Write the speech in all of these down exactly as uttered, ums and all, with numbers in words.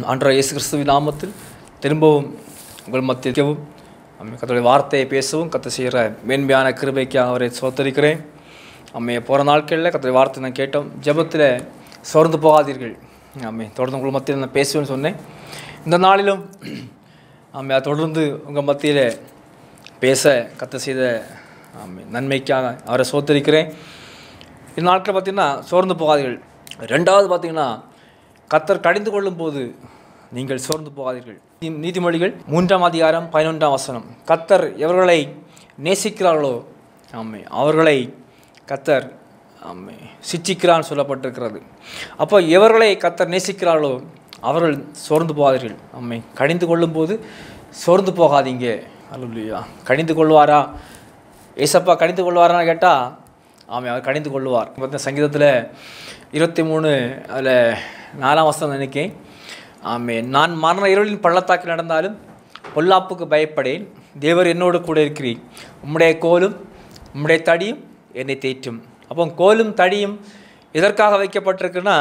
ஆண்டவர் இயேசு கிறிஸ்துவின் நாமத்தில் திரும்பவும் உங்கள் மத்தியவும் கர்த்தருடைய வார்த்தையை பேசவும் கர்த்தர் செய்கிற மேன்மையான கிருபைக்காக அவரை சோத்தரிக்கிறேன். அம்மே போகிற நாட்களில் கர்த்தருடைய வார்த்தை நான் கேட்டோம். ஜெபத்தில் சோர்ந்து போகாதீர்கள். அம்மே தொடர்ந்து உங்கள் மத்தியில் நான் பேசுவேன்னு சொன்னேன். இந்த நாளிலும் அம்மே அதை தொடர்ந்து உங்கள் மத்தியில் பேச கர்த்தர் செய்த அம்மே நன்மைக்காக அவரை சோத்தரிக்கிறேன். இந்த நாட்கள் பார்த்திங்கன்னா சோர்ந்து போகாதீர்கள். ரெண்டாவது பார்த்திங்கன்னா கர்த்தர் கடிந்து கொள்ளும் போது நீங்கள் சோர்ந்து போகாதீர்கள். நீதிமொழிகள் மூன்றாம் அதிகாரம் பதினொன்றாம் வசனம். கர்த்தர் எவர்களை நேசிக்கிறார்களோ ஆமை அவர்களை கர்த்தர் ஆமை சிட்சிக்கிறான்னு சொல்லப்பட்டிருக்கிறது. அப்போ எவர்களை கர்த்தர் நேசிக்கிறார்களோ அவர்கள் சோர்ந்து போகாதீர்கள். ஆமை கடிந்து கொள்ளும் போது சோர்ந்து போகாதீங்க. அல்லேலூயா. கடிந்து கொள்வாரா? ஏசப்பா கடிந்து கொள்வாரான்னு கேட்டால் ஆமை அவர் கடிந்து கொள்வார். பார்த்தா சங்கீதத்தில் இருபத்தி மூணு அதில் நாலாம் வசனம் நினைக்கேன். ஆமே நான் மரண இருளின் பள்ளத்தாக்கில் நடந்தாலும் பொல்லாப்புக்கு பயப்படேன். தேவர் என்னோடு கூட இருக்கிறீர். உம்முடைய கோலும் உம்முடைய தடியும் என்னை தேற்றும். அப்போ கோலும் தடியும் எதற்காக வைக்கப்பட்டிருக்குன்னா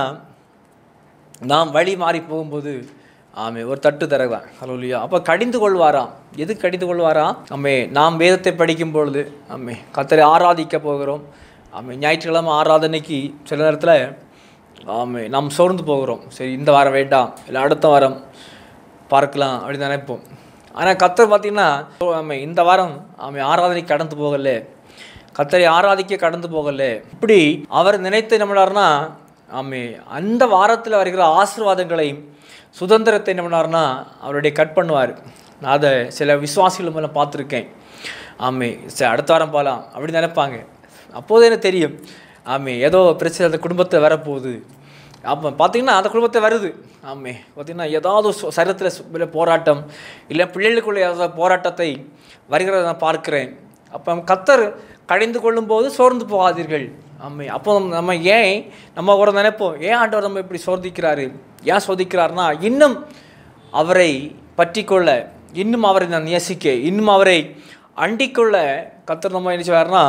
நாம் வழி மாறி போகும்போது ஆமே ஒரு தட்டு தரதான். அல்லேலூயா. அப்போ கடிந்து கொள்வாராம். எது கடிந்து கொள்வாராம்? ஆமே நாம் வேதத்தை படிக்கும் பொழுது ஆமே கர்த்தரை ஆராதிக்க போகிறோம். ஆமே ஞாயிற்றுக்கிழமை ஆராதனைக்கு சில நேரத்தில் ஆமே நாம் சோர்ந்து போகிறோம். சரி இந்த வாரம் வேண்டாம், இல்லை அடுத்த வாரம் பார்க்கலாம் அப்படின்னு நினைப்போம். ஆனால் கர்த்தர் பார்த்திங்கன்னா ஆமே இந்த வாரம் ஆமே ஆராதனைக்கு கடந்து போகலை, கர்த்தரை ஆராதிக்க கடந்து போகலை. இப்படி அவர் நினைத்து நம்மளார்னா ஆமே அந்த வாரத்தில் வருகிற ஆசீர்வாதங்களையும் சுதந்திரத்தை நம்மளார்னா அவருடைய கட் பண்ணுவார். நான் அதை சில விசுவாசிகள் மூலம் பார்த்துருக்கேன். ஆமே சரி அடுத்த வாரம் போகலாம் அப்படின்னு நினைப்பாங்க. அப்போது எனக்கு தெரியும் ஆமே ஏதோ பிரச்சனை அந்த குடும்பத்தை வரப்போகுது. அப்போ பார்த்திங்கன்னா அந்த குடும்பத்தை வருது. ஆமே பார்த்திங்கன்னா ஏதாவது சரீரத்தில் போராட்டம் இல்லை பிள்ளைகளுக்குள்ள ஏதாவது போராட்டத்தை வருகிறத நான் பார்க்குறேன். அப்போ கர்த்தர் கடிந்து கொள்ளும்போது சோர்ந்து போகாதீர்கள். ஆமே அப்போ நம்ம ஏன் நம்ம கூட நினைப்போம், ஏன் ஆண்டவர் நம்ம இப்படி சோதிக்கிறாரு, ஏன் சோதிக்கிறாருன்னா இன்னும் அவரை பற்றி கொள்ள, இன்னும் அவரை நான் நேசிக்க, இன்னும் அவரை அண்டிக்கொள்ள கர்த்தர் நம்ம என்ன செய்வார்னா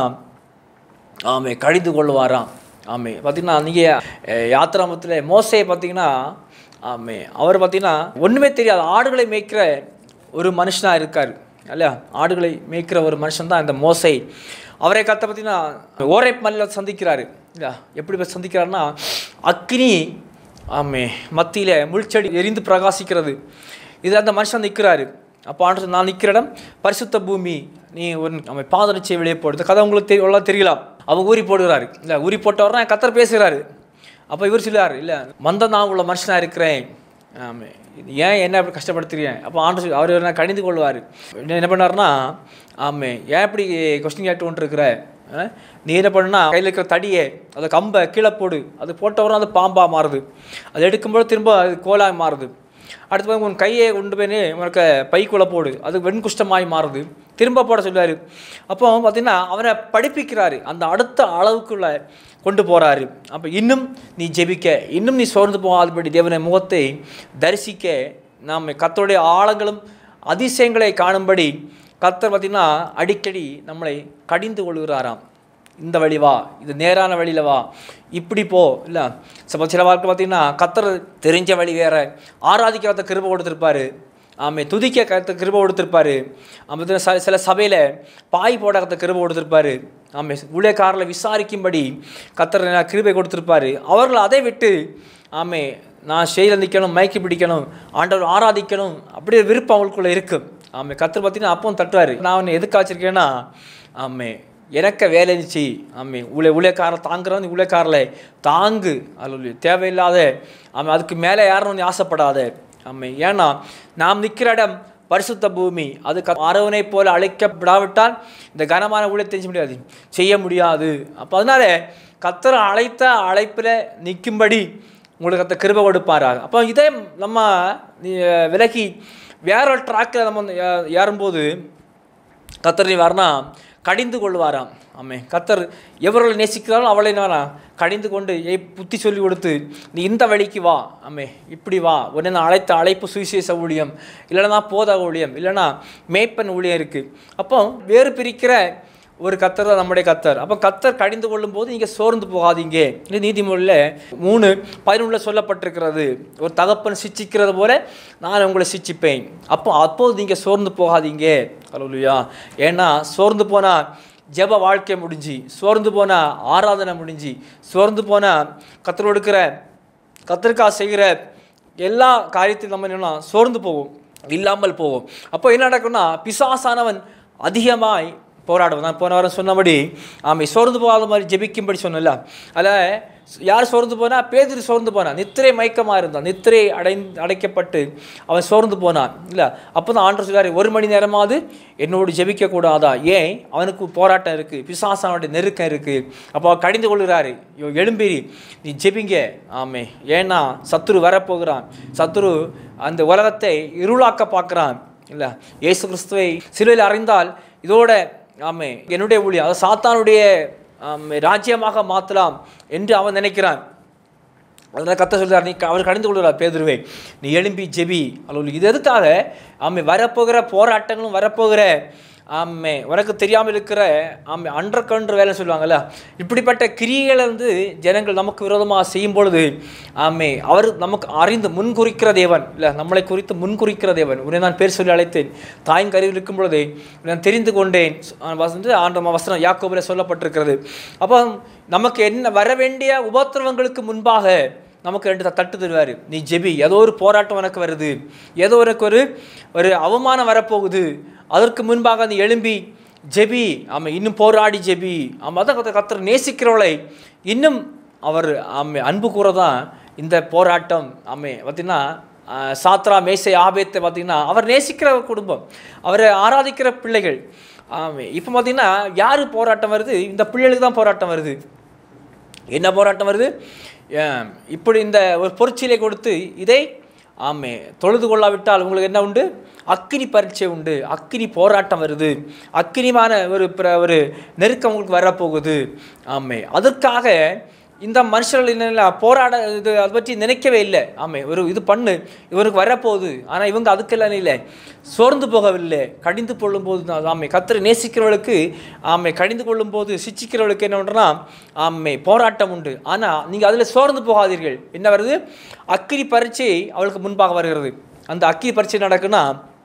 ஆமே கடிந்து கொள்வாராம். ஆமே பார்த்திங்கன்னா நீங்கள் யாத்திராமத்தில் மோசையை பார்த்திங்கன்னா ஆமே அவர் பார்த்திங்கன்னா ஒன்றுமே தெரியாது, ஆடுகளை மேய்க்கிற ஒரு மனுஷனாக இருக்கார் இல்லையா. ஆடுகளை மேய்க்கிற ஒரு மனுஷன் தான் இந்த மோசை. அவரை கத்த பார்த்திங்கன்னா ஓரை மலையில் சந்திக்கிறாரு இல்லையா. எப்படி சந்திக்கிறாருன்னா அக்கினி ஆமே மத்தியில் முள்செடி எரிந்து பிரகாசிக்கிறது. இது அந்த மனுஷன் நிற்கிறாரு. அப்போ ஆண்டு நான் நிற்கிற இடம் பரிசுத்த பூமி, நீ ஒரு நம்ம பாதரட்சியை வெளியே போடுது கதை உங்களுக்கு தெரிய எல்லாம் தெரியலாம். அவங்க ஊறி போடுகிறாரு இல்லை, ஊறி போட்டவர்னா கர்த்தர் பேசுகிறாரு. அப்போ இவர் சொல்லுவார் இல்லை மந்த நான் உள்ள மனுஷனாக இருக்கிறேன், ஆமே ஏன் என்ன அப்படி கஷ்டப்படுத்துறீங்க. அப்போ ஆண்டு அவர் என்ன கடிந்து கொள்வார். என்ன பண்ணார்னா ஆமே ஏன் இப்படி கொஸ்டின் கேட்டு கொண்டு இருக்கிற, நீ என்ன பண்ணுன்னா கையில் இருக்கிற தடியை அதை கம்பை கீழே போடு, அது போட்டவரும் அது பாம்பாக மாறுது, அது எடுக்கும்போது திரும்ப அது கோலாக மாறுது. அடுத்து போய் உன் கையை கொண்டு போய் உனக்கு பைக்குள்ளே போடு, அது வெண்குஷ்டமாய் மாறுது, திரும்ப போட சொல்லுவார். அப்போ பார்த்திங்கன்னா அவனை படிப்பிக்கிறாரு, அந்த அடுத்த அளவுக்குள்ளே கொண்டு போகிறாரு. அப்போ இன்னும் நீ ஜெபிக்க, இன்னும் நீ சோர்ந்து போகாதபடி தேவனை முகத்தை தரிசிக்க, நாம் கர்த்தருடைய ஆழங்களும் அதிசயங்களை காணும்படி கர்த்தர் பார்த்திங்கன்னா அடிக்கடி நம்மளை கடிந்து கொள்கிறாராம். இந்த வழி வா, இது நேரான வழியில் வா, இப்படி போ இல்லை. சில சில வாழ்க்கை பார்த்திங்கன்னா கர்த்தர் தெரிஞ்ச வழி வேறு, ஆராதிக்க கர்த்தர் கிருபை கொடுத்துருப்பாரு, ஆமே துதிக்க கர்த்தர் கிருபை கொடுத்துருப்பாரு. ஆமாம் ச சில சபையில் பாய் போட கர்த்தர் கிருபை கொடுத்துருப்பாரு. ஆமே ஊழியக்காரர்களை விசாரிக்கும்படி கர்த்தர் கிருபை கொடுத்துருப்பாரு. அவர்கள் அதை விட்டு ஆமே நான் செயலில் நிற்கணும், மயக்கி பிடிக்கணும், ஆண்டவர் ஆராதிக்கணும் அப்படி ஒரு விருப்பம் அவங்களுக்குள்ளே இருக்குது. ஆமே கர்த்தர் பார்த்திங்கன்னா அப்பவும் தட்டுவார். நான் அவனை எதுக்கு வச்சிருக்கேன்னா ஆமே எனக்கு வேலை இருந்துச்சு. ஆமே ஊழிய ஊழியக்காரரை தாங்குறவன் ஊழியக்காரலை தாங்கு, அல்ல தேவையில்லாத ஆமாம் அதுக்கு மேலே யாரும் நீ ஆசைப்படாத. ஆமே ஏன்னா நாம் நிற்கிற இடம் பரிசுத்த பூமி, அது அரவனை போல அழைக்கப்படாவிட்டால் இந்த கனமான ஊழியத்தை செய்ய முடியாது செய்ய முடியாது. அப்போ அதனால கர்த்தர் அழைத்த அழைப்பில் நிற்கும்படி உங்களுக்கு கர்த்தர் கிருபை கொடுப்பாராக. அப்போ இதே நம்ம விலகி வேற ஒரு ட்ராக்கில் நம்ம ஏறும்போது கர்த்தர் நீ வரனா கடிந்து கொள்வாராம். ஆமே கர்த்தர் எவர்களை நேசிக்கிறாலும் அவளை நான் கடிந்து கொண்டு ஏ புத்தி சொல்லி கொடுத்து நீ இந்த வழிக்கு வா, ஆமே இப்படி வா, உடனே நான் அழைத்த அழைப்பு சுவிசேஷ ஊழியம், இல்லைனா போத ஊழியம், இல்லைனா மேய்ப்பன் ஊழியம் இருக்குது. அப்போ வேறு பிரிக்கிற ஒரு கத்தர் தான் நம்முடைய கத்தர். அப்போ கத்தர் கடிந்து கொள்ளும் போது நீங்கள் சோர்ந்து போகாதீங்க. இது நீதிமொழியில் மூணு பதினொன்றில் சொல்லப்பட்டிருக்கிறது. ஒரு தகப்பன் சிச்சிக்கிறது போல நான் உங்களை சிச்சிப்பேன். அப்போ அப்போது நீங்கள் சோர்ந்து போகாதீங்க. அல்லேலூயா. ஏன்னா சோர்ந்து போனால் ஜெப வாழ்க்கை முடிஞ்சு, சோர்ந்து போனால் ஆராதனை முடிஞ்சு, சோர்ந்து போனால் கத்தர் கொடுக்கிற கத்தருக்காக செய்கிற எல்லா காரியத்தையும் நம்ம என்னன்னா சோர்ந்து போவோம், இல்லாமல் போவோம். அப்போ என்ன நடக்கும்னா பிசாசானவன் அதிகமாய் போராடுவோம். நான் போன வாரம் சொன்னபடி ஆமை சோர்ந்து போகாத மாதிரி ஜெபிக்கும்படி சொன்னல. அதில் யார் சோர்ந்து போனால் பேதுரு சோர்ந்து போனான். நித்திரை மயக்கமாக இருந்தான், நித்திரை அடை அடைக்கப்பட்டு அவன் சோர்ந்து போனான் இல்லை. அப்போ தான் ஆண்டவர் சொல்றாரு, ஒரு மணி நேரமாவது என்னோடு ஜெபிக்கக்கூடாதா? ஏன்? அவனுக்கு போராட்டம் இருக்குது, பிசாசானுடைய நெருக்கம் இருக்குது. அப்போ அவர் கடிந்து கொள்கிறாரு, எழும்பிரி நீ ஜெபிங்க. ஆமே, ஏன்னா சத்துரு வரப்போகிறான். சத்துரு அந்த உலகத்தை இருளாக்க பார்க்குறான் இல்லை. இயேசு கிறிஸ்துவை சிலுவையில் அறைந்தால் இதோட ஆமே என்னுடைய ஊழியம் அதை சாத்தானுடைய ராஜ்யமாக மாற்றலாம் என்று அவன் நினைக்கிறான். அதில் கத்த சொல்கிறார், நீ அவர் கடிந்து கொள்கிறார் பேதுருவை, நீ எழும்பி ஜெபி. அல்ல இது எதுக்காக? ஆமை வரப்போகிற போராட்டங்களும் வரப்போகிற ஆமை உனக்கு தெரியாமல் இருக்கிற ஆமை அன்றக்கன்று வேலை சொல்லுவாங்கள்ல, இப்படிப்பட்ட கிரியைகளை வந்து ஜனங்கள் நமக்கு விரோதமாக செய்யும் பொழுது ஆமை அவர் நமக்கு அறிந்து முன்குறிக்கிற தேவன் இல்லை, நம்மளை குறித்து முன்குறிக்கிற தேவன். உன்னை நான் பேர் சொல்லி அழைத்தேன், தாயின் கருவில் இருக்கும் பொழுது நான் தெரிந்து கொண்டேன் வந்து ஆண்ட வசனம் யாக்கோபில் சொல்லப்பட்டிருக்கிறது. அப்போ நமக்கு என்ன வர வேண்டிய உபத்திரவங்களுக்கு முன்பாக நமக்கு ரெண்டு தட்டு தருவார். நீ ஜெபி, ஏதோ ஒரு போராட்டம் உனக்கு வருது, ஏதோ உனக்கு ஒரு ஒரு அவமானம் வரப்போகுது, அதற்கு முன்பாக நீ எழும்பி ஜெபி. ஆமாம், இன்னும் போராடி ஜெபி. ஆமாம், அதான் கத்த கத்தர் நேசிக்கிறவளை இன்னும் அவர் ஆமை அன்பு கூறதான் இந்த போராட்டம். ஆமை பார்த்திங்கன்னா சாத்ரா மேசை ஆபேத்தை பார்த்திங்கன்னா அவர் நேசிக்கிற குடும்பம், அவரை ஆராதிக்கிற பிள்ளைகள். ஆமை இப்போ பார்த்திங்கன்னா யார் போராட்டம் வருது? இந்த பிள்ளைகளுக்கு தான் போராட்டம் வருது. என்ன போராட்டம் வருது? இப்படி இந்த ஒரு பொற்சிலை கொடுத்து இதை ஆமே தொழுது கொள்ளாவிட்டால் உங்களுக்கு என்ன உண்டு? அக்கினி பரீட்சை உண்டு, அக்கினி போராட்டம் வருது, அக்கினிமான ஒரு ஒரு நெருக்கம் உங்களுக்கு வரப்போகுது. ஆமே, அதற்காக இந்த மனுஷர்கள் என்ன போராட இது அதை பற்றி நினைக்கவே இல்லை. ஆமே, ஒரு இது பண்ணு இவருக்கு வரப்போகுது. ஆனால் இவங்க அதுக்கெல்லாம் இல்லை, சோர்ந்து போகவில்லை. கடிந்து கொள்ளும் போது ஆமை கத்தரை நேசிக்கிறவளுக்கு ஆமை கடிந்து கொள்ளும் போது சிச்சிக்கிறவளுக்கு என்ன பண்ணுறா? ஆமை போராட்டம் உண்டு. ஆனால் நீங்கள் அதில் சோர்ந்து போகாதீர்கள். என்ன வருது? அக்கினி பரீட்சை அவளுக்கு முன்பாக வருகிறது. அந்த அக்கினி பரீட்சை நடக்குன்னா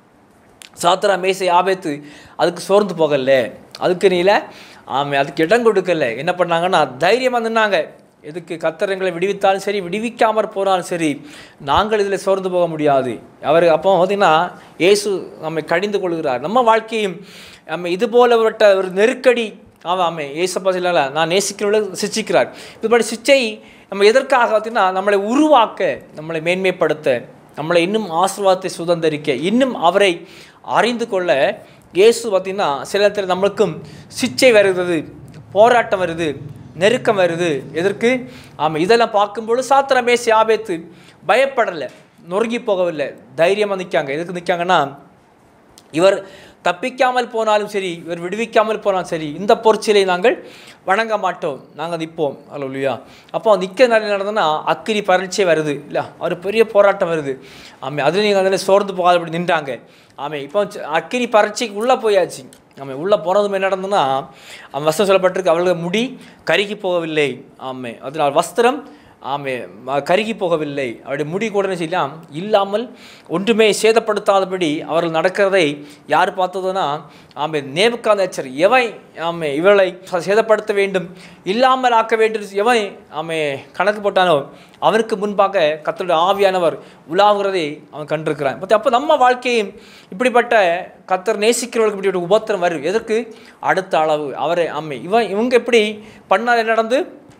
சாத்ரா மேசை ஆபத்து அதுக்கு சோர்ந்து போகல, அதுக்கு நீல ஆமை அதுக்கு இடம் கொடுக்கல. என்ன பண்ணாங்கன்னா தைரியமாக நின்னாங்க. எதுக்கு? கத்தரங்களை விடுவித்தாலும் சரி, விடுவிக்காமற் போனாலும் சரி, நாங்கள் இதில் சோர்ந்து போக முடியாது. அவர் அப்போ பார்த்திங்கன்னா இயேசு நம்மை கடிந்து கொள்கிறார். நம்ம வாழ்க்கையும் நம்ம இது போலப்பட்ட ஒரு நெருக்கடி ஆமாம் ஆமே ஏசப்பா சொல்லல, நான் நேசிக்கிறவளை சிச்சிக்கிறார். இதுபடி சிச்சை நம்ம எதற்காக பார்த்திங்கன்னா நம்மளை உருவாக்க, நம்மளை மேன்மைப்படுத்த, நம்மளை இன்னும் ஆசீர்வாதத்தை சுதந்திரிக்க, இன்னும் அவரை அறிந்து கொள்ள இயேசு பார்த்திங்கன்னா சில நேரத்தில் நம்மளுக்கும் சிச்சை வருகிறது, போராட்டம் வருது, நெருக்கம் வருது. எதற்கு? ஆமாம், இதெல்லாம் பார்க்கும்போது சாத்ரா மேசை ஆபேத்து பயப்படலை, நொறுங்கி போகவில்லை, தைரியமாக நிற்காங்க. எதுக்கு நிற்காங்கன்னா இவர் தப்பிக்காமல் போனாலும் சரி, இவர் விடுவிக்காமல் போனாலும் சரி, இந்த பொற்சிலை நாங்கள் வணங்க மாட்டோம், நாங்கள் நிற்போம். அல்லேலூயா. அப்போ நிற்க நிறைய நடந்ததுன்னா அக்கினி பரீட்சை வருது இல்லை, ஒரு பெரிய போராட்டம் வருது. ஆமாம், அதில் நீங்கள் அதில் சோர்ந்து போகாத அப்படி நின்றாங்க. ஆமாம், இப்போ அக்கினி பரீட்சைக்கு உள்ளே போயாச்சு. ஆமாம், உள்ளே போனதும் என்ன நடந்ததுன்னா அவன் வஸ்திரம் சொல்லப்பட்டிருக்கு, அவளுக்கு முடி கருகி போகவில்லை. ஆமாம், அதனால் வஸ்திரம் ஆமே கருகி போகவில்லை, அவருடைய முடி கூட செய்யலாம் இல்லாமல் ஒன்றுமே சேதப்படுத்தாதபடி அவர்கள் நடக்கிறதை யார் பார்த்ததுன்னா ஆமே நேபுகாத்நேச்சர் எவன் ஆமே இவளை சேதப்படுத்த வேண்டும், இல்லாமல் ஆக்க வேண்டும் எவன் ஆமே கணக்கு போட்டானோ அவனுக்கு முன்பாக கர்த்தருடைய ஆவியானவர் உலாவுகிறதை அவன் கண்டிருக்கிறான். பட் அப்போ நம்ம வாழ்க்கையும் இப்படிப்பட்ட கர்த்தர் நேசிக்கிறவர்களுக்கு இப்படிப்பட்ட உபத்திரம் வரும். எதற்கு? அடுத்த அளவு அவரை ஆமே இவன் இவங்க எப்படி பண்ணால் நடந்து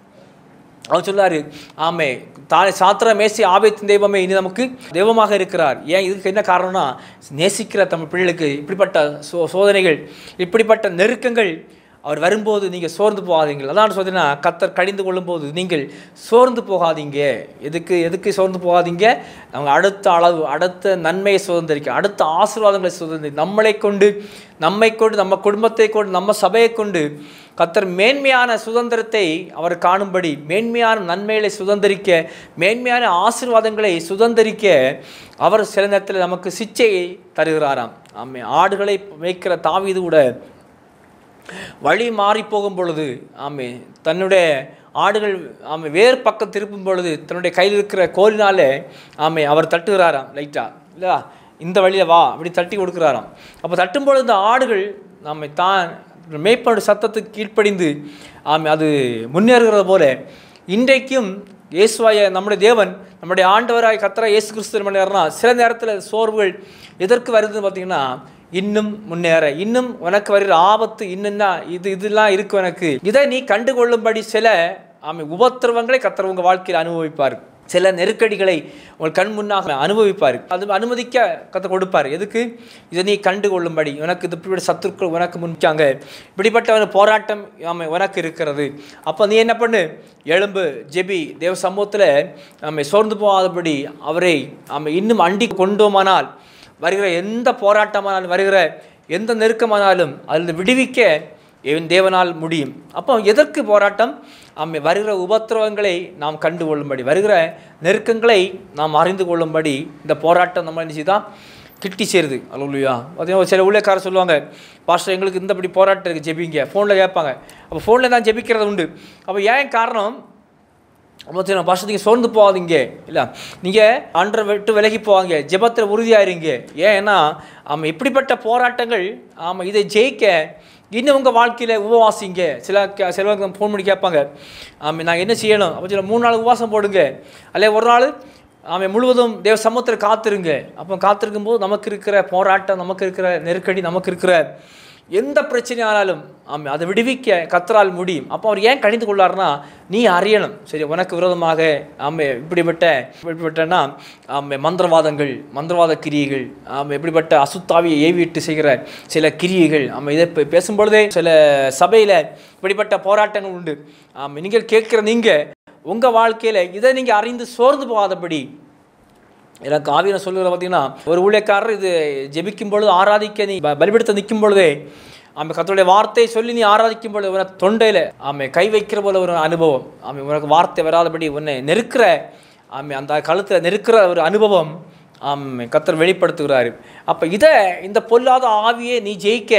அவர் சொல்லாரு ஆமே தானே சாத்திர மேசி ஆபத்தின் தெய்வமே இனி நமக்கு தெய்வமாக இருக்கிறார். ஏன்? இதுக்கு என்ன காரணம்னா நேசிக்கிற தமிழ் பிள்ளைகளுக்கு இப்படிப்பட்ட சோ சோதனைகள் இப்படிப்பட்ட நெருக்கங்கள் அவர் வரும்போது நீங்கள் சோர்ந்து போகாதீங்க. அதான் சொல்றேன்னா கர்த்தர் கடிந்து கொள்ளும்போது நீங்கள் சோர்ந்து போகாதீங்க. எதுக்கு எதுக்கு சோர்ந்து போகாதீங்க? அவங்க அடுத்த அளவு அடுத்த நன்மையை சுதந்திரிக்க, அடுத்த ஆசீர்வாதங்களை சுதந்திரி, நம்மளை கொண்டு நம்மை கொண்டு நம்ம குடும்பத்தை கொண்டு நம்ம சபையை கொண்டு கர்த்தர் மேன்மையான சுதந்திரத்தை அவர் காணும்படி, மேன்மையான நன்மைகளை சுதந்திரிக்க, மேன்மையான ஆசீர்வாதங்களை சுதந்திரிக்க அவர் சில நேரத்தில் நமக்கு சிச்சையை தருகிறாராம். ஆமே, ஆடுகளை மேய்க்கிற தாவீது கூட வழி மாறி போகும் பொழுது ஆமே தன்னுடைய ஆடுகள் ஆமை வேறு பக்கம் திருப்பும் பொழுது தன்னுடைய கையில் இருக்கிற கோலினாலே ஆமை அவர் தட்டுகிறாராம் லைட்டா இல்லையா, இந்த வழியில் வா அப்படி தட்டி கொடுக்குறாராம். அப்போ தட்டும் பொழுது இந்த ஆடுகள் நம்மை தான் மேய்ப்பனுடைய சத்தத்துக்கு கீழ்ப்படிந்து ஆமை அது முன்னேறுகிறது போல இன்றைக்கும் இயேசுவாய நம்முடைய தேவன் நம்முடைய ஆண்டவராய் கர்த்தராய் இயேசு கிறிஸ்து முன்னேறினா சில நேரத்தில் சோர்வுகள் எதற்கு வருதுன்னு பார்த்தீங்கன்னா, இன்னும் முன்னேற, இன்னும் உனக்கு வருகிற ஆபத்து இன்னும்னா இது இதெல்லாம் இருக்கும் எனக்கு, இதை நீ கண்டுகொள்ளும்படி சில ஆமை உபத்திரவங்களை கர்த்தர் உங்கள் வாழ்க்கையில் அனுபவிப்பார், சில நெருக்கடிகளை உங்கள் கண் முன்னாக அனுபவிப்பார், அது அனுமதிக்க கர்த்தர் கொடுப்பார். எதுக்கு? இதை நீ கண்டுகொள்ளும்படி, உனக்கு இது இப்படி சத்துருக்கள் உனக்கு முன்னிக்காங்க, இப்படிப்பட்ட போராட்டம் ஆமை உனக்கு இருக்கிறது. அப்போ நீ என்ன பண்ணு, எழும்பு, ஜெபி, தேவ சமூகத்தில் ஆமை சோர்ந்து போகாதபடி அவரை ஆமை இன்னும் அண்டி கொண்டோமானால் வருகிற எந்த போராட்டமானாலும் வருகிற எந்த நெருக்கமானாலும் அதில் விடுவிக்க என் தேவனால் முடியும். அப்போ எதற்கு போராட்டம்? ஆமை வருகிற உபத்திரவங்களை நாம் கண்டு கொள்ளும்படி, வருகிற நெருக்கங்களை நாம் அறிந்து கொள்ளும்படி இந்த போராட்டம் நம்ம நினச்சி தான் கிட்டி சேருது. அல்லையா, பார்த்தீங்கன்னா சில ஊழியக்காரர் சொல்லுவாங்க, பாஸ்டர் எங்களுக்கு இந்தபடி போராட்டம் இருக்குது ஜெபிங்க, ஃபோனில் கேட்பாங்க. அப்போ ஃபோனில் தான் ஜெபிக்கிறது உண்டு. அப்போ ஏன் காரணம்? பார்த்தீங்கன்னா பாஸ்டர் நீங்கள் சோர்ந்து போகாதீங்க, இல்லை நீங்கள் அன்றை விட்டு விலகி போவாங்க, ஜெபத்தில் உறுதியாயிருங்க. ஏன்னா ஆமாம் இப்படிப்பட்ட போராட்டங்கள் ஆமாம் இதை ஜெயிக்க இன்னும் உங்கள் வாழ்க்கையில் உபவாசிங்க. சில சிலவங்க ஃபோன் பண்ணி கேட்பாங்க, ஆமாம் நாங்கள் என்ன செய்யணும்? அப்போ சில மூணு நாள் உபவாசம் போடுங்க, அல்ல ஒரு நாள் ஆமாம் முழுவதும் தேவ சமூகத்தில் காத்திருங்க. அப்போ காத்திருக்கும் போது நமக்கு இருக்கிற போராட்டம், நமக்கு இருக்கிற நெருக்கடி, நமக்கு இருக்கிற எந்த பிரச்சனையானாலும் ஆமாம் அதை விடுவிக்க கர்த்தரால் முடியும். அப்போ அவர் ஏன் கணிந்து கொள்ளாருன்னா, நீ அறியணும், சரி உனக்கு விரோதமாக ஆமாம் இப்படிப்பட்ட இப்படிப்பட்டனா ஆமாம் மந்திரவாதங்கள், மந்திரவாத கிரியைகள், ஆமாம் இப்படிப்பட்ட அசுத்தாவியை ஏவிட்டு செய்கிற சில கிரியைகள், ஆமாம் இதை பேசும்பொழுதே சில சபையில் இப்படிப்பட்ட போராட்டங்கள் உண்டு. ஆமாம் நீங்கள் கேட்குற நீங்கள் உங்கள் வாழ்க்கையில் இதை நீங்கள் அறிந்து சோர்ந்து போகாதபடி எனக்கு ஆவியான சொல்லுகிற பார்த்தீங்கன்னா, ஒரு ஊழியக்காரர் இது ஜெபிக்கும் பொழுது ஆராதிக்க நீ பலிபீடத்தை நிற்கும் பொழுதே ஆமை கர்த்தருடைய வார்த்தையை சொல்லி நீ ஆராதிக்கும் பொழுது உனக்கு தொண்டையில் ஆமை கை வைக்கிற போல ஒரு அனுபவம், ஆமை உனக்கு வார்த்தை வராதபடி உன்னை நெருக்கிற ஆமை அந்த கழுத்தில் நெருக்கிற ஒரு அனுபவம் ஆமை கர்த்தர் வெளிப்படுத்துகிறாரு. அப்போ இதை இந்த பொல்லாத ஆவியை நீ ஜெயிக்க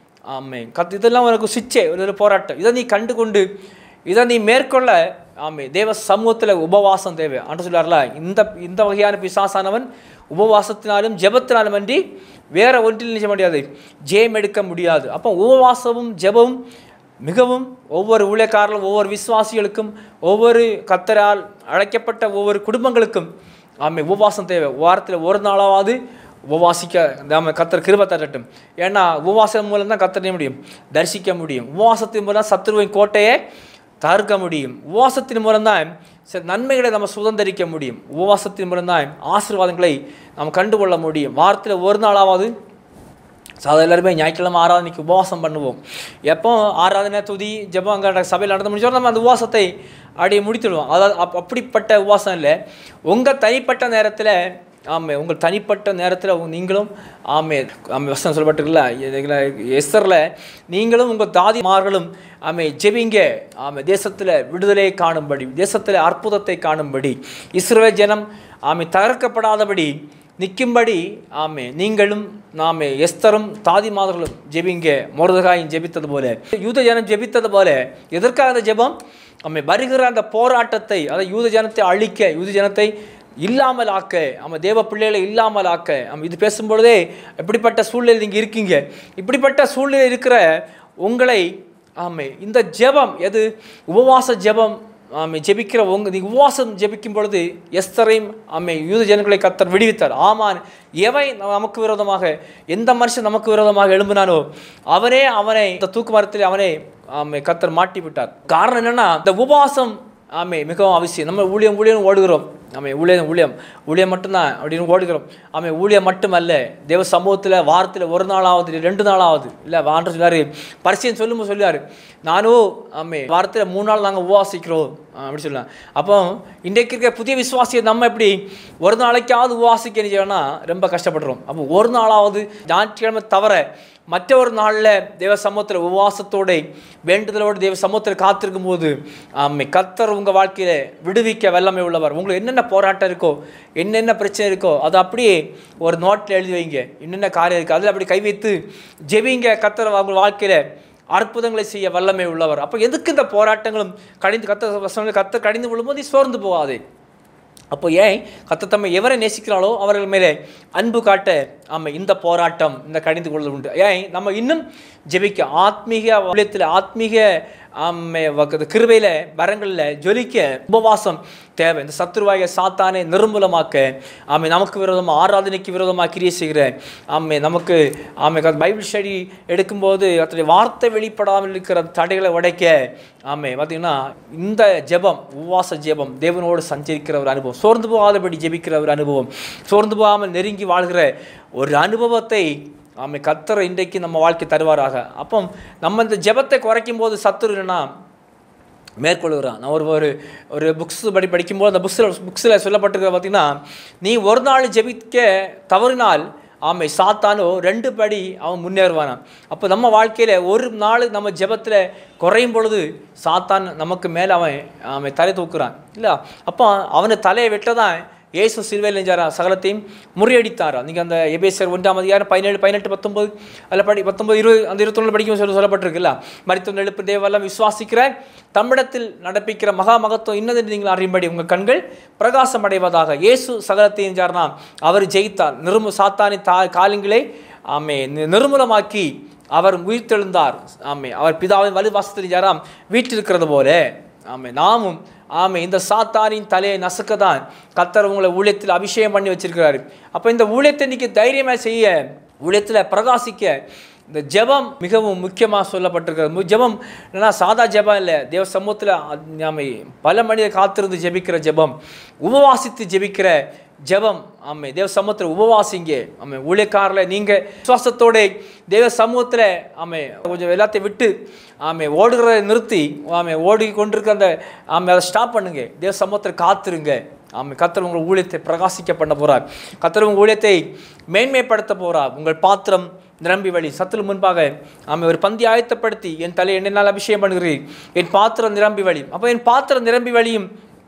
ஆமை கத் இதெல்லாம் உனக்கு சிச்சை ஒரு போராட்டம், இதை நீ கண்டு கொண்டு இதை நீ மேற்கொள்ள ஆமே தேவ சமூகத்தில் உபவாசம் தேவை. அன்று சொல்லார்ல, இந்த இந்த வகையான பிசாசானவன் உபவாசத்தினாலும் ஜெபத்தினாலும் அன்றி வேற ஒன்றில் நிச்சய முடியாது, ஜெயம் எடுக்க முடியாது. அப்போ உபவாசமும் ஜெபமும் மிகவும் ஒவ்வொரு ஊழியக்காரர்களும், ஒவ்வொரு விசுவாசிகளுக்கும், ஒவ்வொரு கர்த்தரால் அழைக்கப்பட்ட ஒவ்வொரு குடும்பங்களுக்கும் ஆமே உபவாசம் தேவை. வாரத்தில் ஒரு நாளாவது உபவாசிக்க நம்ம கர்த்தர் கிருபை தரட்டும். ஏன்னா உபவாசம் மூலம் தான் கர்த்தரை முடியும், தரிசிக்க முடியும். உபவாசத்தின் மூலம் சத்துருவின் கோட்டையை தவிர்க்க முடியும். உபவாசத்தின் மூலம்தான் சில நன்மைகளை நம்ம சுதந்திரிக்க முடியும். உபவாசத்தின் மூலம்தான் ஆசீர்வாதங்களை நம்ம கண்டுகொள்ள முடியும். வாரத்தில் ஒரு நாளாவது சாதாரண எல்லாருமே ஞாயிற்றுக்கிழமை ஆராதனைக்கு உபவாசம் பண்ணுவோம். எப்போ ஆராதனை துதி ஜெபம் அங்கே சபையில் நடந்து முடிச்சோம் நம்ம அந்த உபவாசத்தை அப்படியே முடித்துடுவோம். அதாவது அப் அப்படிப்பட்ட உபவாசம் இல்லை, உங்கள் தனிப்பட்ட நேரத்தில் ஆமே உங்கள் தனிப்பட்ட நேரத்தில் நீங்களும் ஆமே ஆமே வசனம் சொல்லப்பட்டிருக்கல எஸ்தரில் நீங்களும் உங்கள் தாதிமார்களும் ஆமே ஜெபிங்க, ஆமே தேசத்தில் விடுதலையை காணும்படி, தேசத்தில் அற்புதத்தை காணும்படி, இஸ்ரவேல் ஜனம் ஆமே தகர்க்கப்படாதபடி நிற்கும்படி ஆமே நீங்களும் நாமே எஸ்தரும் தாதிமார்களும் ஜெபிங்க. மொர்தெகாயும் ஜெபித்தது போல, யூத ஜனம் ஜெபித்தது போல. எதற்காக அந்த ஜெபம்? ஆமே வருகிற அந்த போராட்டத்தை, அதை யூத ஜனத்தை அழிக்க, யூத ஜனத்தை இல்லாமல் ஆக்க, நம்ம தேவ பிள்ளைகளை இல்லாமல் ஆக்க. நம்ம இது பேசும்பொழுதே இப்படிப்பட்ட சூழ்நிலை நீங்கள் இருக்கீங்க. இப்படிப்பட்ட சூழ்நிலை இருக்கிற உங்களை ஆமே இந்த ஜெபம் எது? உபவாச ஜெபம் ஆமே ஜெபிக்கிற உங்க நீங்கள் உபவாசம் ஜெபிக்கும் பொழுது எஸ்தரையும் ஆமே யூத ஜனங்களை கர்த்தர் விடுவித்தார். ஆமான், எவை நமக்கு விரோதமாக, எந்த மனுஷன் நமக்கு விரோதமாக எழும்பினானோ அவனே அவனை இந்த தூக்கு மரத்தில் அவனை ஆமே கர்த்தர் மாட்டி விட்டார். காரணம் என்னன்னா, இந்த உபவாசம் ஆமே மிகவும் அவசியம். நம்ம ஊழியம் ஊழியம் ஓடுகிறோம், ஆமே ஊழியம் ஊழியம் ஊழியம் மட்டும்தான் அப்படின்னு ஓடுகிறோம். ஆமே ஊழியம் மட்டுமல்ல, தேவ சமூகத்தில் வாரத்தில் ஒரு நாளாவது ரெண்டு நாளாவது இல்லை வான்ற சொல்லாரு, பரிசையும் சொல்லும் சொல்லுவார், நானும் ஆமே வாரத்தில் மூணு நாள் நாங்கள் உபவாசிக்கிறோம் அப்படி சொல்லலாம். அப்போ இன்றைக்கு இருக்க புதிய விசுவாசியை நம்ம எப்படி ஒரு நாளைக்காவது உபவாசிக்க செய்யணும்னா ரொம்ப கஷ்டப்படுறோம். அப்போ ஒரு நாளாவது ஞாயிற்றுக்கிழமை தவிர மற்ற ஒரு நாளில் தேவ சமூகத்தில் உபவாசத்தோடு வேண்டுதலோடு தேவ சமூகத்தில் காத்திருக்கும் போது ஆமை கர்த்தர் உங்கள் வாழ்க்கையில் விடுவிக்க வல்லமை உள்ளவர். உங்களுக்கு என்னென்ன போராட்டம் இருக்கோ, என்னென்ன பிரச்சனை இருக்கோ அதை அப்படியே ஒரு நோட்டில் எழுதி வைங்க. என்னென்ன காரியம் இருக்குது அதில் அப்படி கை வைத்து ஜெபிங்க. கர்த்தர் உங்கள் வாழ்க்கையில் அற்புதங்களை செய்ய வல்லமை உள்ளவர். அப்போ எதுக்கு இந்த போராட்டங்களும் கடிந்து கத்த வசனங்கள் கத்த கடிந்து விழும்போது நீ சோர்ந்து போகாதே. அப்போ ஏன் கத்த தம்மை எவரை நேசிக்கிறாளோ அவர்கள் மேலே அன்பு காட்ட ஆமாம் இந்த போராட்டம் இந்த கடிந்து கொள்வது உண்டு. ஏன் நம்ம இன்னும் ஜெபிக்க ஆத்மீக ஊழியத்தில் ஆத்மீக ஆமே கிருபையில் வரங்களில் ஜொலிக்க உபவாசம் தேவை. இந்த சத்துருவாய சாத்தானை நிர்மூலமாக்க ஆமை நமக்கு விரோதமாக ஆராதனைக்கு விரோதமாக கிரியை செய்கிற ஆமை நமக்கு ஆமை பைபிள் ஸ்டடி எடுக்கும்போது அத்தனை வார்த்தை வெளிப்படாமல் இருக்கிற தடைகளை உடைக்க ஆமை பார்த்திங்கன்னா இந்த ஜெபம் உபவாச ஜெபம் தேவனோடு சஞ்சரிக்கிற ஒரு அனுபவம், சோர்ந்து போகாதபடி ஜெபிக்கிற ஒரு அனுபவம், சோர்ந்து போகாமல் நெருங்கி வாழ்கிற ஒரு அனுபவத்தை ஆமை கர்த்தர் இன்றைக்கு நம்ம வாழ்க்கை தருவாராக. அப்போ நம்ம இந்த ஜெபத்தை குறைக்கும் போது சத்துருன்னா மேற்கொள்கிறான். நான் ஒரு ஒரு ஒரு புக்ஸ் படி படிக்கும்போது அந்த புக்ஸில் புக்ஸில் சொல்லப்பட்டிருக்கிற பார்த்திங்கன்னா, நீ ஒரு நாள் ஜெபிக்க தவறினால் ஆமை சாத்தானோ ரெண்டு படி அவன் முன்னேறுவானான். அப்போ நம்ம வாழ்க்கையில் ஒரு நாள் நம்ம ஜெபத்தில் குறையும் பொழுது சாத்தான் நமக்கு மேலே அவன் அவன் தலை தூக்குறான் இல்லை. அப்போ அவனை தலையை வெட்டதான் இயேசு சிலுவையில் நெஞ்சாரா சகலத்தையும் முறியடித்தாரா. நீங்கள் அந்த எபேசியர் ஒன்றாம் அதிகாரம் பதினேழு பதினெட்டு பத்தொம்பது அதில் படி பத்தொம்பது இருபது அந்த இருபத்தொன்னு படிக்கும் சொல்லி சொல்லப்பட்டிருக்குல்ல. மரித்தோர் எழுப்பு தேவெல்லாம் விசுவாசிக்கிற தம்மிடத்தில் நடப்பிக்கிற மகா மகத்துவம் இன்னதென்று நீங்கள் அறியும்படி உங்கள் கண்கள் பிரகாசம் அடைவதாக. இயேசு சகலத்தை நெஞ்சார்னா அவர் ஜெயித்தார். நிரும சாத்தானி தா காலங்களை ஆமே நிர்மூலமாக்கி அவர் உயிர்த்தெழுந்தார். ஆமே அவர் பிதாவின் வலுவாசத்தில் யாராம் வீட்டிருக்கிறது போல ஆமே நாமும் ஆமே இந்த சாத்தானின் தலையை நசுக்க தான் கர்த்தர் உங்களை ஊழியத்தில் அபிஷேகம் பண்ணி வச்சிருக்கிறாரு. அப்போ இந்த ஊழியத்தை இன்றைக்கி தைரியமாக செய்ய, ஊழியத்தில் பிரகாசிக்க இந்த ஜெபம் மிகவும் முக்கியமாக சொல்லப்பட்டிருக்கிறது. ஜெபம் என்னன்னா சாதா ஜெபம் இல்லை, தேவ சமூகத்தில் ஆமை பல மனிதர் காத்திருந்து ஜெபிக்கிற ஜெபம், உபவாசித்து ஜெபிக்கிற ஜெபம். ஆமை தேவ சமூகத்தில் உபவாசிங்க. ஆமை ஊழியக்காரில் நீங்கள் விசுவாசத்தோட தேவ சமூகத்தில் ஆமை கொஞ்சம் எல்லாத்தையும் விட்டு ஆமை ஓடுகிறத நிறுத்தி ஆமை ஓடி கொண்டிருக்க அந்த ஆமை அதை ஸ்டாப் பண்ணுங்க. தேவ சமூகத்தில் காத்துருங்க. ஆமை கர்த்தர் உங்கள் ஊழியத்தை பிரகாசிக்க பண்ண போகிறார். கர்த்தர் உங்கள் ஊழியத்தை மேன்மைப்படுத்த போகிறார். உங்கள் பாத்திரம் நிரம்பி வழி சத்துரு முன்பாக ஆமை ஒரு பந்தி ஆயத்தப்படுத்தி என் தலை என்னால் அபிஷேகம் பண்ணுகிறீர், என் பாத்திரம் நிரம்பி வழி. அப்போ என் பாத்திரம் நிரம்பி வழியும்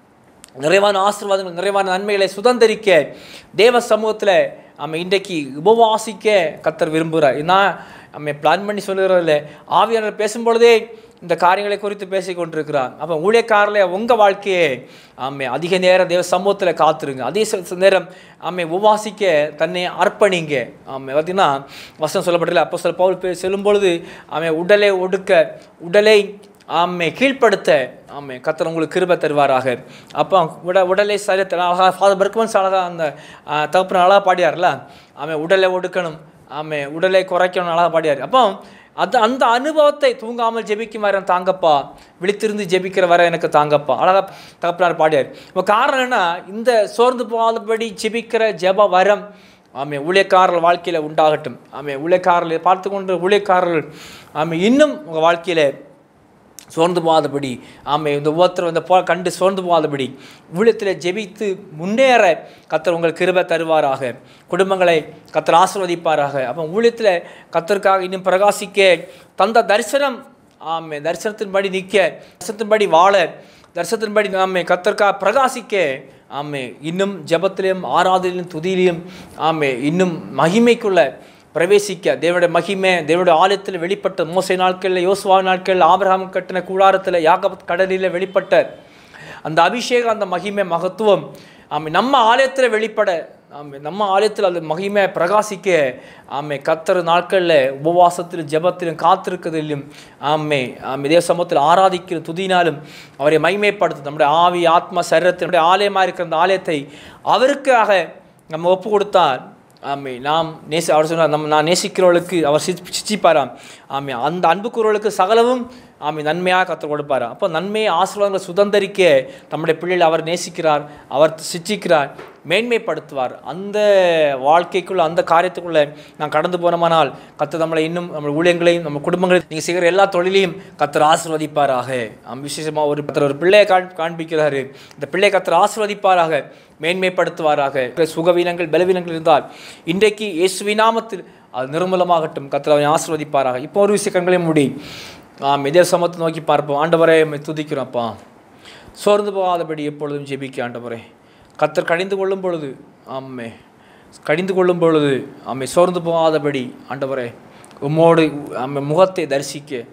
நிறைவான ஆசீர்வாதங்கள் நிறைவான நன்மைகளை சுதந்திரிக்க தேவ சமூகத்தில் நம்ம இன்றைக்கு உபவாசிக்க கர்த்தர் விரும்புகிறார். நான் நம்ம பிளான் பண்ணி சொல்லுகிறதில்ல, ஆவியானவர் பேசும்பொழுதே இந்த காரியங்களை குறித்து பேசி கொண்டிருக்கிறார். அப்போ ஊழியக்காரில் உங்கள் வாழ்க்கையை ஆமை அதிக நேரம் தேவ சமூகத்தில் காத்துருங்க. அதே நேரம் ஆமை உபவாசிக்க தன்னை அர்ப்பணிங்க. ஆமை பார்த்திங்கன்னா வசனம் சொல்லப்பட்டில்ல, அப்போ சில பவுல் பே சொல்லும் பொழுது ஆமை உடலை ஒடுக்க உடலை ஆமை கீழ்ப்படுத்த ஆமை கர்த்தர் உங்களுக்கு கிருபை தருவாராக. அப்போ உட உடலை சரியத்தை அழகாக ஃபாதர் பர்க்மன்ஸ் அழகாக அந்த தகப்பன அழகாக பாடியார்ல, ஆமை உடலை ஒடுக்கணும் ஆமை உடலை குறைக்கணும் அழகாக பாடியார். அப்போ அது அந்த அனுபவத்தை தூங்காமல் ஜெபிக்கும் வர தாங்கப்பா, விழித்திருந்து ஜெபிக்கிற வர எனக்கு தாங்கப்பா அழகாக தகப்பனார் பாடியார். இப்போ காரணம் என்ன, இந்த சோர்ந்து போகாதபடி ஜெபிக்கிற ஜெப வரம் ஆமை ஊழியக்காரர்கள் வாழ்க்கையில் உண்டாகட்டும். ஆமை ஊழியக்காரர்கள் பார்த்து கொண்டு ஊழியக்காரர்கள் ஆமை இன்னும் உங்கள் வாழ்க்கையில் சோர்ந்து போகாதபடி ஆமை இந்த ஒவ்வொருத்தர் வந்து போ கண்டு சோர்ந்து போகாதபடி ஊழியத்தில் ஜெபித்து முன்னேற கர்த்தர் உங்கள் கிருபை தருவாராக. குடும்பங்களை கர்த்தர் ஆசீர்வதிப்பாராக. அப்போ ஊழியத்தில் கர்த்தருக்காக இன்னும் பிரகாசிக்க தந்த தரிசனம் ஆமை தரிசனத்தின்படி நிற்க, தரிசனத்தின்படி வாழ, தரிசனத்தின்படி ஆமை கர்த்தருக்காக பிரகாசிக்க ஆமை இன்னும் ஜெபத்திலையும் ஆராதனையிலும் துதியிலையும் ஆமை இன்னும் மகிமைக்குள்ள பிரவேசிக்க தேவனுடைய மகிமை தேவனுடைய ஆலயத்தில் வெளிப்பட்ட மோசே நாட்களில், யோசுவா நாட்களில், ஆபிரகாம் கட்டின கூடாரத்தில், யாக்கோபு கடலில் வெளிப்பட்ட அந்த அபிஷேகம், அந்த மகிமை மகத்துவம் ஆமை நம்ம ஆலயத்தில் வெளிப்பட ஆமை நம்ம ஆலயத்தில் அந்த மகிமை பிரகாசிக்க ஆமை கர்த்தர் நாட்களில் உபவாசத்திலும் ஜெபத்திலும் காத்திருக்கிறதிலும் ஆமை ஆமை தேவ சமூகத்தில் ஆராதிக்கிற துதினாலும் அவரை மகிமைப்படுத்த நம்முடைய ஆவி ஆத்மா சரீரத்தினுடைய ஆலயமாக இருக்கிற அந்த ஆலயத்தை அவருக்காக நம்ம ஒப்பு கொடுத்தால் ஆமை நாம் நேசி அவர் சொன்னார், நம்ம நான் நேசிக்கிறவர்களுக்கு அவர் சிச்சிப்பாராம். ஆமை அந்த அன்புக்குறவர்களுக்கு சகலவும் ஆமை நன்மையாக கற்றுக் கொடுப்பார். அப்போ நன்மையை ஆசீர்வாதங்களை சுதந்திரிக்க நம்முடைய பிள்ளைகள் அவர் நேசிக்கிறார், அவர் சிச்சிக்கிறார், மேன்மைப்படுத்துவார். அந்த வாழ்க்கைக்குள்ளே அந்த காரியத்துக்குள்ளே நான் கடந்து போனோமானால் கர்த்தர் நம்மளை இன்னும் நம்ம ஊழியங்களையும் நம்ம குடும்பங்களையும் நீங்கள் செய்கிற எல்லா தொழிலையும் கர்த்தர் ஆசீர்வதிப்பாராக. விசேஷமாக ஒரு கர்த்தர் ஒரு பிள்ளையை காண் காண்பிக்கிறாரு இந்த பிள்ளையை கர்த்தர் ஆசீர்வதிப்பாராக, மேன்மைப்படுத்துவாராக. சுகவீனங்கள் பலவீனங்கள் இருந்தால் இன்றைக்கு இயேசுவின் நாமத்தில் அது நிர்மூலமாகட்டும். கர்த்தர் அவனை ஆசீர்வதிப்பாராக. இப்போ ஒரு விஷய கண்களையும் மூடி ஆம் இதே சமத்தை நோக்கி பார்ப்போம். ஆண்டவரே துதிக்கிறோம்ப்பா, சோர்ந்து போகாதபடி எப்பொழுதும் ஜெபிக்க ஆண்டவரே. கர்த்தர் கடிந்து கொள்ளும் பொழுது ஆமே கடிந்து கொள்ளும் பொழுது ஆமை சோர்ந்து போகாதபடி ஆண்டவரே உம்மோடு ஆமை முகத்தை தரிசிக்க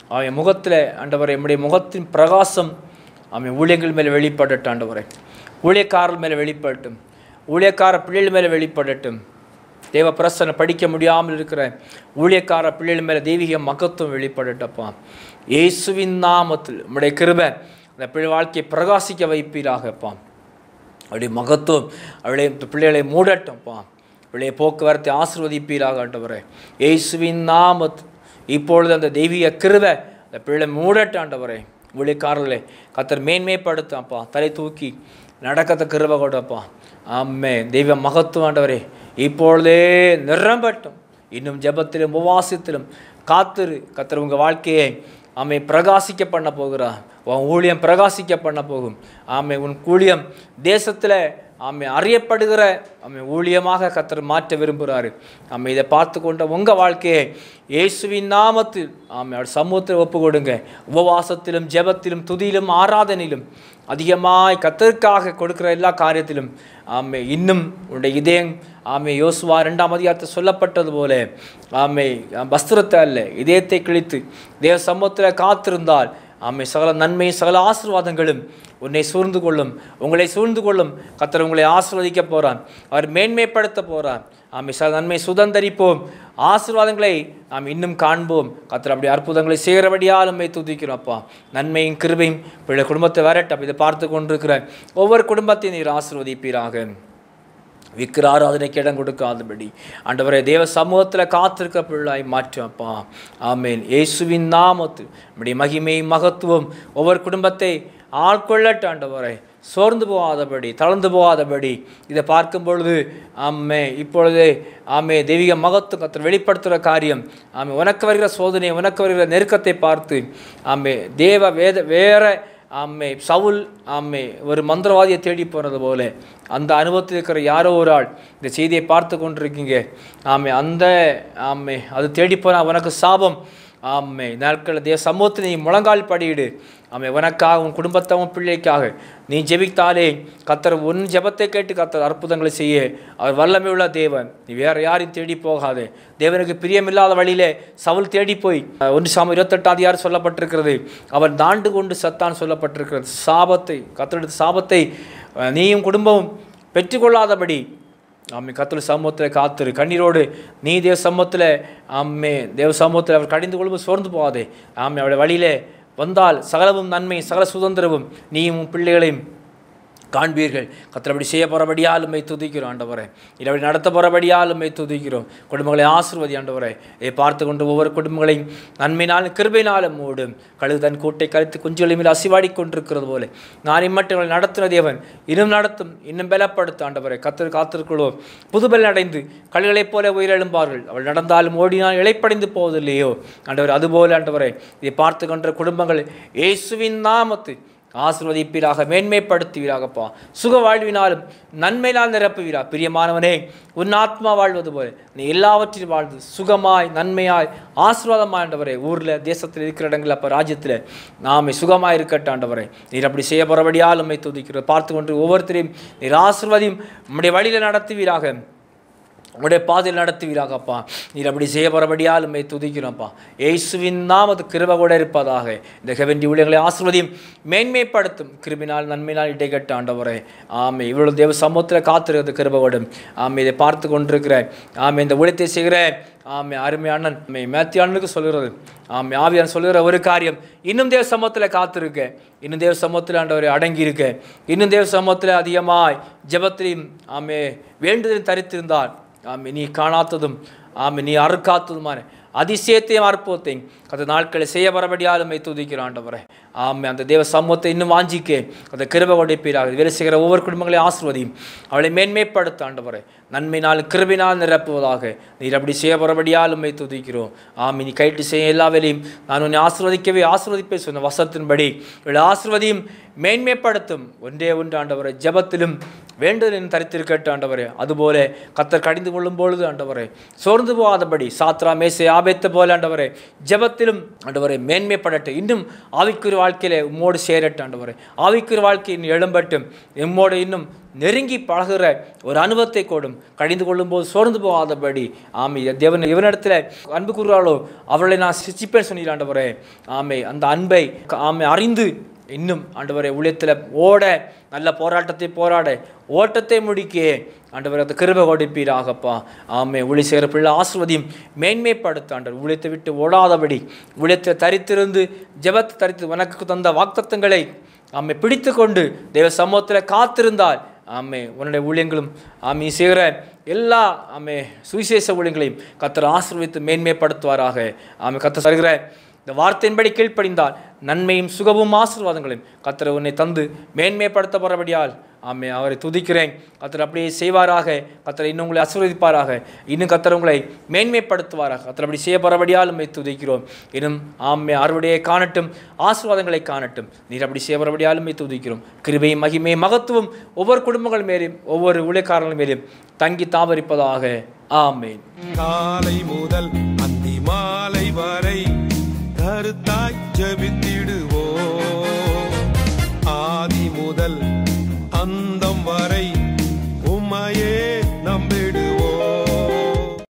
அவன் முகத்தில் ஆண்டவரை நம்முடைய முகத்தின் பிரகாசம் அவன் ஊழியங்கள் மேலே வெளிப்படட்டும் ஆண்டவரை. ஊழியக்காரர்கள் மேலே வெளிப்படட்டும். ஊழியக்கார பிள்ளைகள் மேலே வெளிப்படட்டும். தேவ பிரசனை படிக்க முடியாமல் இருக்கிற ஊழியக்கார பிள்ளைகள் மேலே தெய்வீக மகத்துவம் வெளிப்படட்டப்பா. இயேசுவின் நாமத்தில் நம்முடைய கிருபை அந்த பிள்ளை வாழ்க்கையை பிரகாசிக்க வைப்பீராகப்பா. அவருடைய மகத்துவம் அவளுடைய பிள்ளைகளை மூடட்டும்ப்பா. பிள்ளைய போக்குவரத்தை ஆசீர்வதிப்பீராக ஆண்டவரே. இயேசுவின் நாமத்தில் இப்பொழுது அந்த தெய்வீக கிருபை அந்த பிள்ளை மூடட்டும் ஆண்டவரே. ஊழியக்காரர்களே கர்த்தர் மேன்மைப்படுத்தாப்பா. தலை தூக்கி நடக்கத்த கிருபை கொடுப்பா. ஆமே. தெய்வ மகத்துவம் ஆண்டவரே இப்பொழுதே நிரம்பட்டும். இன்னும் ஜெபத்திலும் உபவாசத்திலும் காத்திரு. கர்த்தர் உங்கள் வாழ்க்கையை ஆமே பிரகாசிக்க பண்ண போகிறார். உன் ஊழியம் பிரகாசிக்க பண்ண போகும். ஆமே. உன் ஊழியம் தேசத்தில் ஆமே அறியப்படுகிற ஆமே ஊழியமாக கர்த்தர் மாற்ற விரும்புகிறாரு. ஆமே. இதை பார்த்து கொண்ட உங்கள் வாழ்க்கையை இயேசுவின் நாமத்தில் ஆமே அவர் சமூகத்தில் ஒப்பு கொடுங்க. உபவாசத்திலும் ஜெபத்திலும் துதியிலும் ஆராதனையிலும் அதிகமாய் கர்த்தருக்காக கொடுக்கிற எல்லா காரியத்திலும் ஆமே இன்னும் உன்னுடைய இதயம் ஆமே யோசுவா ரெண்டாம் அதிகாரத்தில் சொல்லப்பட்டது போல ஆமே வஸ்திரத்தை அல்ல இதயத்தை கிழித்து தேவ சமூகத்தில் காத்திருந்தால் ஆமே சகல நன்மை சகல ஆசீர்வாதங்களும் உன்னை சூழ்ந்து கொள்ளும். உங்களை சூழ்ந்து கொள்ளும். கர்த்தர் உங்களை ஆசீர்வதிக்க போகிறான். அவர் மேன்மைப்படுத்த போகிறான். ஆமே சகல நன்மை சுதந்தரிப்போம். ஆசீர்வாதங்களை நாம் இன்னும் காண்போம். கர்த்தர் அப்படி அற்புதங்களை செய்கிறபடியால் நம்மை துதிக்கிறோம் அப்பா. நன்மையும் கிருபையும் பிள்ளை குடும்பத்தை வரட்டும். இதை பார்த்து கொண்டிருக்கிற ஒவ்வொரு குடும்பத்தையும் நீர் ஆசீர்வதிப்பீராக. விக்கிர ஆராதனைக்கு இடம் கொடுக்காதபடி ஆண்டவரே தேவ சமூகத்தில் காத்திருக்க பிள்ளாய் மாற்றப்பா. ஆமேன். இயேசுவின் நாமத்தில் நம்முடைய மகிமை மகத்துவம் ஒவ்வொரு குடும்பத்தை ஆட்கொள்ளட்டு ஆண்டவரே. சோர்ந்து போகாதபடி தளர்ந்து போகாதபடி இதை பார்க்கும் பொழுது ஆமே இப்பொழுது ஆமே தெய்வீக மகத்துவம் கர்த்தர் வெளிப்படுத்துகிற காரியம் ஆமே உனக்கு வருகிற சோதனை உனக்கு வருகிற நெருக்கத்தை பார்த்து ஆமே தேவ வேத வேற ஆமே சவுல் ஆமே ஒரு மந்திரவாதியை தேடி போனது போல அந்த அனுபவத்தில் இருக்கிற யாரோ ஒரு ஆள் இந்த செய்தியை பார்த்து கொண்டிருக்கீங்க. ஆமே அந்த ஆமே அது தேடி போனால் உனக்கு சாபம். ஆமே நாட்களில் தேவ சமூகத்தில் நீ முழங்கால் படியிடு. ஆமே உனக்காக உன் குடும்பத்தவன் பிள்ளைக்காக நீ ஜெபித்தாலே கர்த்தர் உன் ஜெபத்தை கேட்டு கர்த்தர் அற்புதங்களை செய்ய அவர் வல்லமை உள்ள தேவன். நீ வேறு யாரையும் தேடி போகாது. தேவனுக்கு பிரியமில்லாத வழியிலே சவுல் தேடி போய் ஒன்று சாமி இருபத்தெட்டாம் அதிகாரம் சொல்லப்பட்டிருக்கிறது. அவன் தாண்டு கொண்டு சத்தான் சொல்லப்பட்டிருக்கிறது. சாபத்தை கர்த்தருடைய சாபத்தை நீயும் குடும்பமும் பெற்றுக்கொள்ளாதபடி ஆமே கர்த்தர் சமூகத்தில் காத்திரு. கண்ணீரோடு நீ தேவ சமூகத்தில் ஆமே தேவ சமூகத்தில் அவர் கடிந்து கொள்ளும் சோர்ந்து போகாதே. ஆமே அவருடைய வழியிலே வந்தால் சகலவும் நன்மை சகல சுதந்திரமும் நீயும் உன் பிள்ளைகளையும் காண்பீர்கள். கர்த்தர் அப்படி செய்ய போகிறபடியால் உம்மை துதிக்கிறோம் ஆண்டவரே. இல்லை அப்படி நடத்த போகிறபடியால் உம்மை துதிக்கிறோம். குடும்பங்களை ஆசீர்வதி ஆண்டவரே. இதை பார்த்து கொண்டு ஒவ்வொரு குடும்பங்களையும் நன்மையினாலும் கிருபையினாலும் மூடும். கழுகு தன் கூட்டை கழித்து குஞ்சுகளை மேல் அசிவாடி கொண்டிருக்கிறது போல நான் இம்மட்டங்களை நடத்தின தேவன் இன்னும் நடத்தும் இன்னும் பலப்படுத்த ஆண்டவரே. கர்த்தர் காத்திருக்கிறோம் புதுபல் அடைந்து கழுகளைப் போல உயிரெழும்பார்கள். அவள் நடந்தாலும் ஓடினால் இளைப்படைந்து போவதில்லையோ ஆண்டவரே. அதுபோல ஆண்டவரே இதை பார்த்து கொண்ட குடும்பங்கள் இயேசுவின் நாமத்தை ஆசீர்வதிப்பீராக மேன்மைப்படுத்துவீராகப்பா. சுக வாழ்வினாலும் நன்மையினால் நிரப்புவீரா. பிரியமானவனே உன் ஆத்மா வாழ்வது போல நீ எல்லாவற்றிலும் வாழ்ந்து சுகமாய் நன்மையாய் ஆசீர்வாதமாய் ஆண்டவரே ஊரில் தேசத்தில் இருக்கிற இடங்கள் அப்போ ராஜ்யத்தில் நாமே சுகமாய் இருக்கட்டும் ஆண்டவரே. நீர் அப்படி செய்ய போகிறபடியால் உம்மை துதிக்கிறோம். பார்த்து கொண்டு ஒவ்வொருத்தரையும் நீர் ஆசீர்வதியும் நம்முடைய வழியில் நடத்துவீராக. உங்களுடைய பாதையில் நடத்துவீராகப்பா. நீர் அப்படி செய்ய போகிறபடியால் உம்மை துதிக்கிறோம்ப்பா. இயேசுவின் நாமத்து கிருபை கூட இருப்பதாக. இந்த ஹெவன்டி ஊழியர்களை ஆசீர்வதியும் மேன்மைப்படுத்தும். கிருபினால் நன்மையினால் இடைக்கட்ட ஆண்டவரே. ஆமே இவ்வளோ தேவ சமூகத்தில் காத்திருக்கிறது கிருபை கூடும். ஆமே இதை பார்த்து கொண்டிருக்கிற ஆமே இந்த ஊழியத்தை செய்கிற ஆமே அருமையான ஆமே மேத்தியானுக்கு சொல்கிறது ஆமே ஆவியான் சொல்கிற ஒரு காரியம் இன்னும் தேவ சமூகத்தில் காத்திருக்க. இன்னும் தேவ சமூகத்தில் ஆண்டவரை அடங்கியிருக்க. இன்னும் தேவ சமூகத்தில் அதிகமாய் ஜெபத்திலையும் ஆமே வேண்டுதலையும் தரித்திருந்தால் ஆமே நீ காணாத்ததும் ஆமே நீ அறுக்காத்ததுமான அதிசயத்தையும் அற்புதத்தையும் அந்த நாட்களை செய்ய வரபடியால் உம்மை துதிக்கிறோம் ஆண்டவரே. ஆமே அந்த தேவ சமூகத்தை இன்னும் வாஞ்சிக்க அந்த கிருபை கொடுப்பீராக. வேலை செய்கிற ஒவ்வொரு குடும்பங்களையும் ஆசீர்வதியும் அவளை மேன்மைப்படுத்த ஆண்டவரே. நன்மையினால் கிருபையினால் நிரப்புவதாக. நீர் அப்படி செய்ய வரபடியால் உம்மை துதிக்கிறோம். ஆமே நீ கைட்டு செய்ய எல்லா வேலையும் நான் உன்னை ஆசீர்வதிக்கவே ஆசீர்வதிப்பே சொன்ன வசனத்தின்படி இவளை ஆசீர்வதியும் மேன்மைப்படுத்தும். ஒன்றே ஒன்று ஆண்டவரே ஜெபத்திலும் வேண்டுதலின் தரித்திருக்கட்டும் ஆண்டவரே. அதுபோல கர்த்தர் கடிந்து கொள்ளும் பொழுது ஆண்டவரே சோர்ந்து போகாதபடி சாத்ரா மேசை ஆபேத்த போல ஆண்டவரே ஜெபத்திலும் ஆண்டவரை மேன்மைப்படட்டும். இன்னும் ஆவிக்குரிய வாழ்க்கையிலே உம்மோடு சேரட்டும் ஆண்டவரே. ஆவிக்குரிய வாழ்க்கையின் எழும்பட்டும். எம்மோடு இன்னும் நெருங்கி பழகுற ஒரு அனுபவத்தை கொடும். கடிந்து கொள்ளும்போது சோர்ந்து போகாதபடி ஆமை தேவன் இவனிடத்தில் அன்பு கூறுறாளோ அவளை நான் சிச்சிப்பேன் சொன்னீர் ஆண்டவரே. ஆமை அந்த அன்பை ஆமை அறிந்து இன்னும் ஆண்டவரே ஊழியத்தில் ஓட நல்ல போராட்டத்தை போராட ஓட்டத்தை முடிக்க ஆண்டவரே அந்த கிருபை கொடுப்பீராகப்பா. ஆமே ஊழி செய்கிற பிள்ளை ஆசீர்வதியும் மேன்மைப்படுத்த ஆண்டவர் ஊழியத்தை விட்டு ஓடாதபடி ஊழியத்தை தரித்திருந்து ஜெபத்தை தரித்து உனக்கு தந்த வாக்குத்தத்தங்களை ஆமை பிடித்து கொண்டு தேவ சமூகத்தில் காத்திருந்தால் ஆமே உன்னுடைய ஊழியங்களும் ஆமே செய்கிற எல்லா ஆமே சுவிசேஷ ஊழியங்களையும் கர்த்தர் ஆசீர்வதித்து மேன்மைப்படுத்துவாராக. ஆமே கர்த்தர் தருகிற இந்த வார்த்தையின்படி கீழ்ப்படிந்தால் நன்மையும் சுகமும் ஆசீர்வாதங்களையும் கர்த்தர் உன்னை தந்து மேன்மைப்படுத்தப்படுறபடியால் ஆமே அவரை துதிக்கிறேன். கர்த்தர் அப்படியே செய்வாராக. கர்த்தர் இன்னும் உங்களை ஆசீர்வதிப்பாராக. இன்னும் கர்த்தர் உங்களை மேன்மைப்படுத்துவாராக. கர்த்தர் அப்படி செய்யப்படுறபடியால் உண்மை துதிக்கிறோம். இன்னும் ஆமே அறுவடையை காணட்டும், ஆசீர்வாதங்களை காணட்டும். நீர் அப்படி செய்யப்படுறபடியால் உண்மை துதிக்கிறோம். கிருபை மகிமை மகத்துவம் ஒவ்வொரு குடும்பங்கள் மேலும் ஒவ்வொரு ஊழியக்காரர்கள் மேலும் தங்கி தாவரிப்பதாக. ஆமேன். காலை முதல் அந்தி மாலை வரை கருத்தாய் ஜெபி